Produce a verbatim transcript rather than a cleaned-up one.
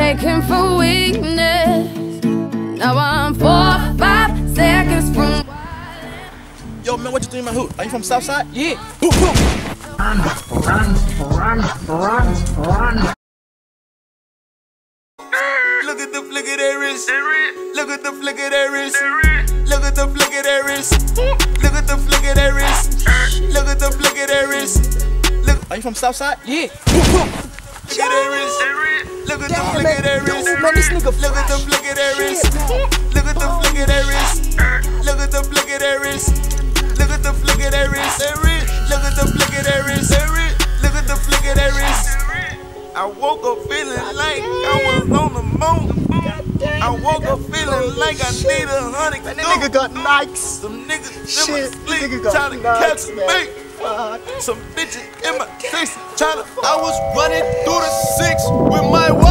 mistaken for weakness. Now I'm four, five seconds from. Yo, man, what you doing in my hood? Are you from Southside? Yeah. Hoop, hoop. Run, run, run, run, run. Look at the flick of that wrist. Look at the flick of that wrist. Look at the flick of that wrist. Look at the flick of that wrist. Look at the flick of that wrist. Look. Are you from Southside? Yeah. Hoop, hoop. Look at that wrist. Look at the Damn, flick man. of that wrist. Yo, man, this nigga Look at the flick of that wrist. Look at the flick of that wrist. Look at the flick of that wrist. Look at the flick of that wrist. Look at the flick of that wrist. Look at the flick of that wrist. I woke up feeling like I was on the moon. I woke up feeling like I need a hundred. Man, that nigga got Nikes. Some niggas Shit, in my nigga sleep got trying to Nikes, catch a man. bait. Some bitches in my face trying to. I was running through the six with my wife.